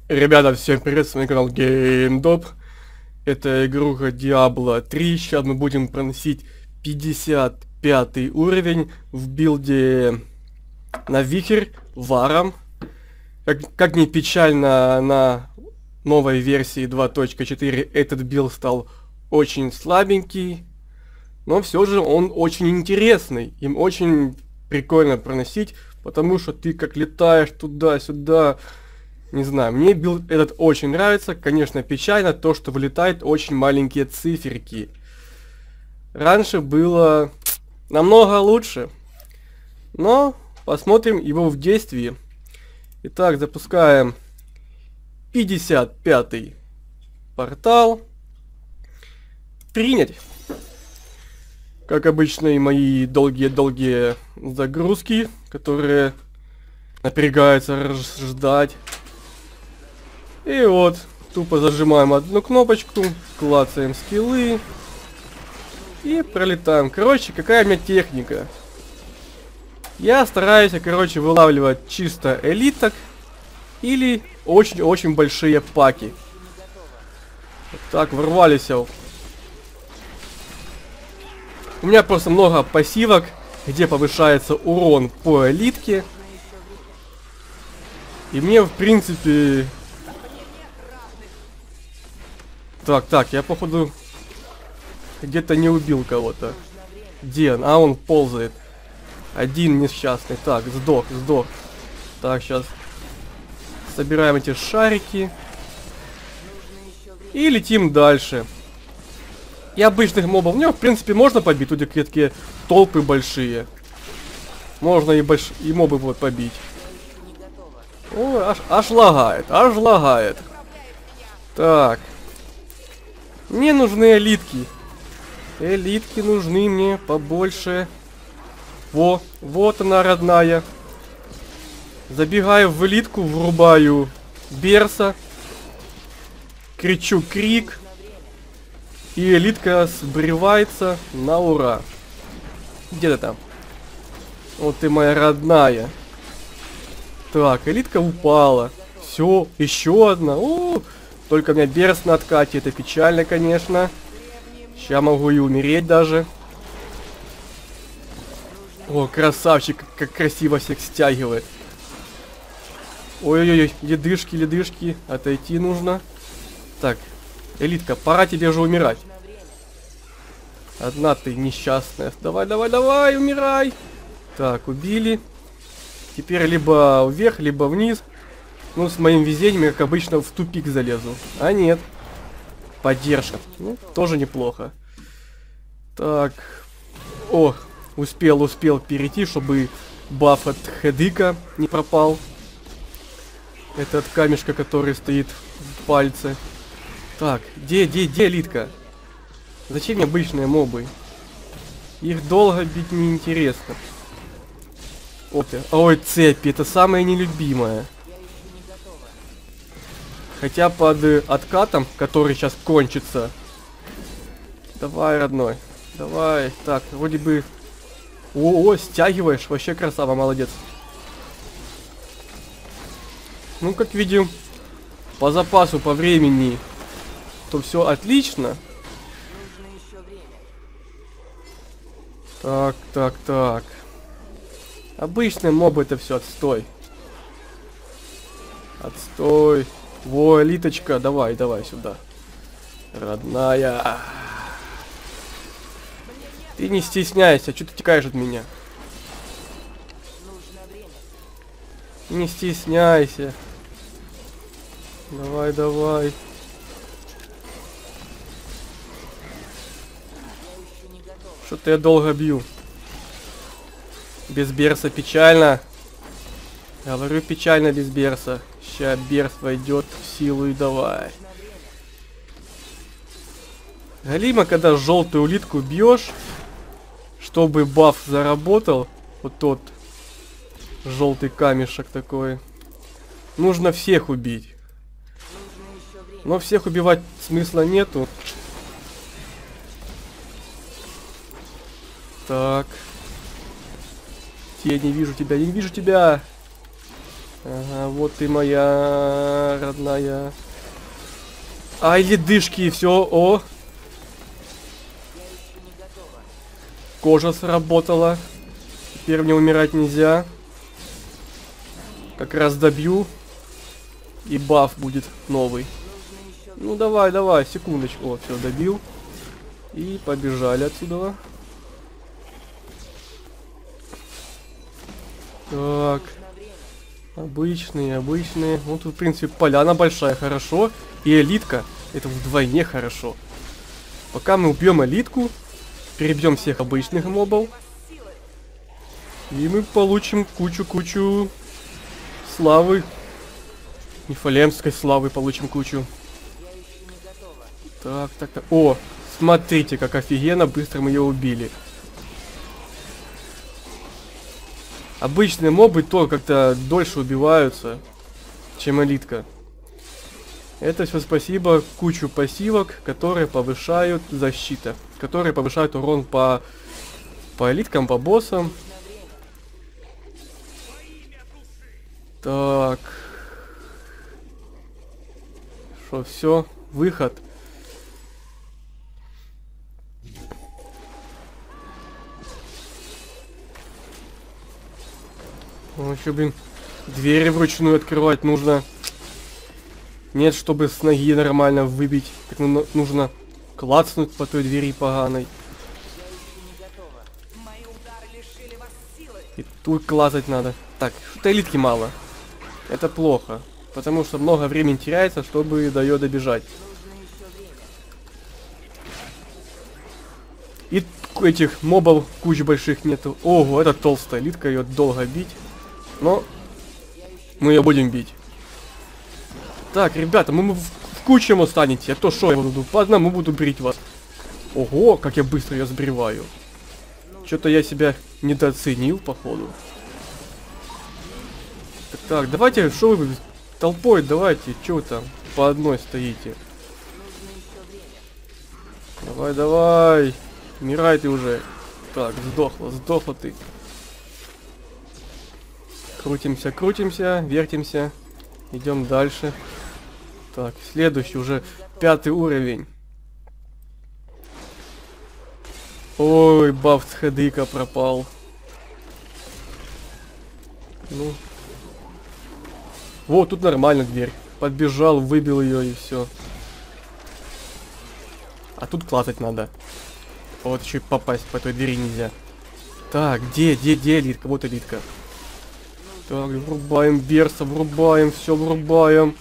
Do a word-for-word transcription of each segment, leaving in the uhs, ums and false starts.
Ребята, всем привет, с вами канал GameDop. Это игруха Diablo три. Сейчас мы будем проносить пятьдесят пятый уровень в билде на Вихрь варом. Как, как ни печально, на новой версии два точка четыре этот билд стал очень слабенький. Но все же он очень интересный. Им очень прикольно проносить, потому что ты как летаешь туда-сюда. Не знаю, мне билд этот очень нравится. Конечно, печально то, что вылетают очень маленькие циферки. Раньше было намного лучше. Но посмотрим его в действии. Итак, запускаем пятьдесят пятый портал. Принять. Как обычно, и мои долгие-долгие загрузки, которые напрягаются ждать. И вот, тупо зажимаем одну кнопочку, клацаем скиллы и пролетаем. Короче, какая у меня техника? Я стараюсь, короче, вылавливать чисто элиток или очень-очень большие паки. Вот так, ворвались. У меня просто много пассивок, где повышается урон по элитке. И мне, в принципе... Так, так, я походу где-то не убил кого-то. Где он? А, он ползает. Один несчастный. Так, сдох, сдох. Так, сейчас собираем эти шарики. И летим дальше. И обычных мобов. Мне, в принципе, можно побить. Тут такие толпы большие. Можно и, больш... и мобы вот побить. Ой, аж, аж лагает, аж лагает. Так. Мне нужны элитки. Элитки нужны мне побольше. Во, вот она, родная. Забегаю в элитку, врубаю берса. Кричу крик. И элитка сбривается на ура. Где ты там? Вот ты моя родная. Так, элитка упала. Все, еще одна. О, только у меня берс на откате. Это печально, конечно. Сейчас могу и умереть даже. О, красавчик, как красиво всех стягивает. Ой-ой-ой, ледышки, ледышки. Отойти нужно. Так, элитка, пора тебе же умирать. Одна ты несчастная. Давай, давай, давай, умирай. Так, убили. Теперь либо вверх, либо вниз. Ну, с моим везением я, как обычно, в тупик залезу. А нет. Поддержка. Ну, тоже неплохо. Так. О, успел, успел перейти, чтобы баф от хедыка не пропал. Это от камешка, который стоит в пальце. Так, где, где, где элитка? Зачем мне обычные мобы? Их долго бить неинтересно. Опа. Ой, цепи, это самое нелюбимое. Хотя под э, откатом, который сейчас кончится. Давай, родной. Давай. Так, вроде бы... О, -о стягиваешь. Вообще красава, молодец. Ну, как видим, по запасу, по времени, то все отлично. Так, так, так. Обычные мобы это все отстой. Отстой. Во, элиточка, давай, давай сюда. Родная. Ты не стесняйся, что ты текаешь от меня? Не стесняйся. Давай, давай. Что-то я долго бью. Без берса печально. Говорю, печально без берса. Сейчас берс войдет в силу и давай. Галима, когда желтую улитку бьешь, чтобы баф заработал, вот тот желтый камешек такой, нужно всех убить. Но всех убивать смысла нету. Так. Я не вижу тебя, не вижу тебя. Ага, вот ты моя родная. Ай, ледышки, все, о. Кожа сработала. Теперь мне умирать нельзя. Как раз добью. И баф будет новый. Ну давай, давай, секундочку. О, все, добил. И побежали отсюда. Так. Обычные, обычные. Ну тут, в принципе, поляна большая, хорошо. И элитка. Это вдвойне хорошо. Пока мы убьем элитку, перебьем всех обычных мобов. И мы получим кучу-кучу славы. Нефалемской славы получим кучу. Так, так, так. О, смотрите, как офигенно быстро мы ее убили. Обычные мобы то как-то дольше убиваются, чем элитка. Это все спасибо кучу пассивок, которые повышают защиту, которые повышают урон по, по элиткам, по боссам. Так. Что, все, выход. Ну, еще, блин, двери вручную открывать нужно. Нет, чтобы с ноги нормально выбить. Так ну, нужно клацнуть по той двери поганой. И тут клацать надо. Так, что-то элитки мало. Это плохо. Потому что много времени теряется, чтобы до ее добежать. И этих мобов куч больших нету. Ого, это толстая элитка, ее долго бить. Но мы ее будем бить. Так, ребята, мы, мы в, в кучу станете. А то шо я буду? По одному буду брить вас. Ого, как я быстро ее сбриваю. Что-то я себя недооценил, походу. Так, так, давайте, что вы толпой, давайте, что вы там по одной стоите? Давай, давай. Умирай ты уже. Так, сдохла, сдохла ты. Крутимся, крутимся, вертимся. Идем дальше. Так, следующий уже пятый уровень. Ой, баф с хедыка пропал. Ну. Вот, тут нормально дверь. Подбежал, выбил ее и все. А тут клацать надо. Вот еще и попасть по той двери нельзя. Так, где, где, где элитка? Вот элитка. Так, врубаем берса, врубаем, все врубаем.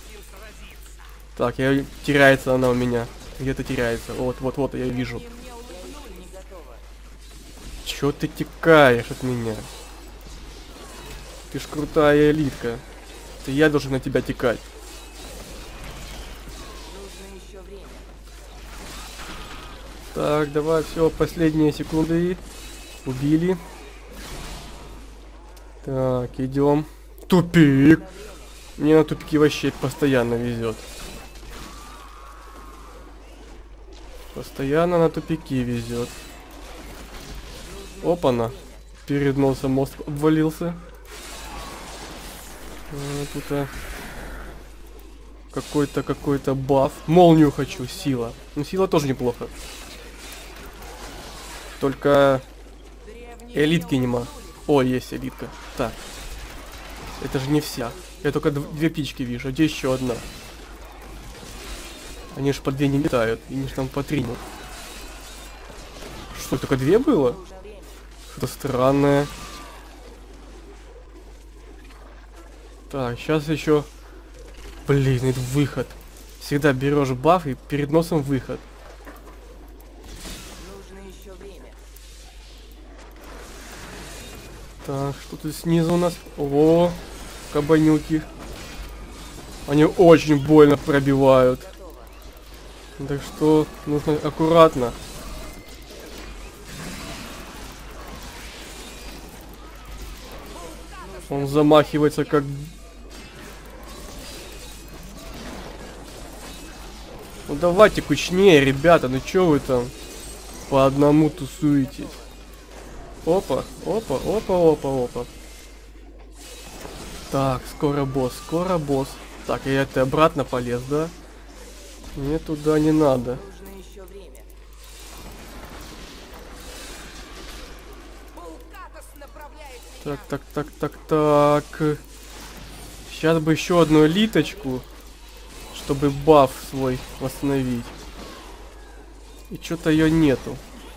Так, я теряется она у меня. Где-то теряется. Вот, вот, вот, я вижу. Чё ты текаешь от меня? Ты ж крутая элитка. Это я должен на тебя текать. Так, давай, все, последние секунды. Убили. Так, идем. Тупик. Мне на тупики вообще постоянно везет. Постоянно на тупики везет. Опа-на. Перед носом мост обвалился. А, тут а... какой-то какой-то баф. Молнию хочу, сила. Ну, сила тоже неплохо. Только элитки нема. О, есть элитка. Так. Это же не вся. Я только две птички вижу. А где еще одна? Они же по две не летают. Они же там по три. Что, только две было? Что-то странное. Так, сейчас еще... Блин, это выход. Всегда берешь баф и перед носом выход. Так, что тут снизу у нас? О, кабанюки. Они очень больно пробивают. Так что нужно аккуратно. Он замахивается как... Ну давайте кучнее, ребята, ну чё вы там по одному тусуетесь? Опа, опа, опа, опа, опа. Так, скоро босс, скоро босс. Так, и это обратно полез, да? Мне туда не надо. Так, так, так, так, так. Сейчас бы еще одну элиточку, чтобы баф свой восстановить. И что-то ее нету.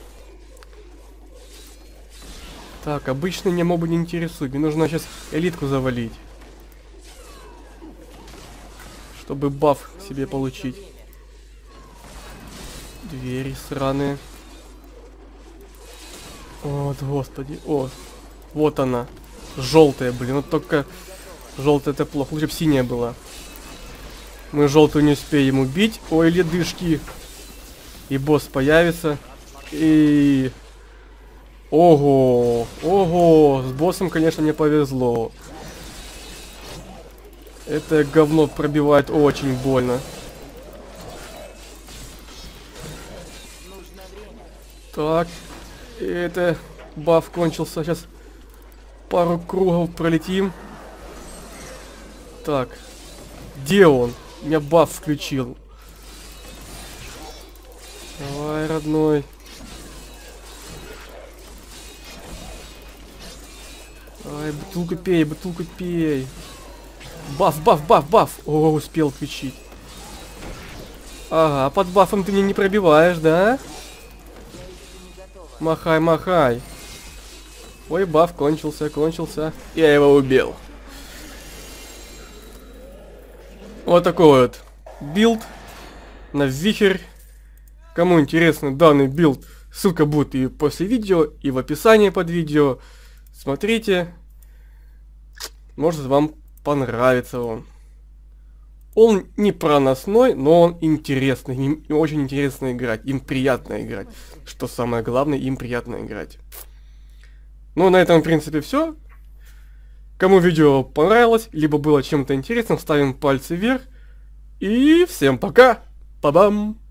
Так, обычно мне мобы не интересуют. Мне нужно сейчас элитку завалить, чтобы баф себе получить. Двери сраные. Вот, господи. О, вот она. Желтая, блин. Вот только желтая это плохо. Лучше бы синяя была. Мы желтую не успеем убить. Ой, ледышки. И босс появится. И... Ого. Ого. С боссом, конечно, мне повезло. Это говно пробивает очень больно. Так. Это... Баф кончился. Сейчас пару кругов пролетим. Так. Где он? Меня баф включил. Давай, родной. Ай, бутылку пей, бутылку пей. Баф, баф, баф, баф. О, успел включить. Ага, под бафом ты меня не пробиваешь, да? Махай, махай. Ой, баф кончился, кончился. Я его убил. Вот такой вот билд на вихрь. Кому интересно данный билд, ссылка будет и после видео, и в описании под видео. Смотрите. Может, вам понравится он. Он не проносной, но он интересный. Им очень интересно играть. Им приятно играть. Что самое главное, им приятно играть. Ну, на этом, в принципе, все. Кому видео понравилось, либо было чем-то интересным, ставим пальцы вверх. И всем пока. Па-бам.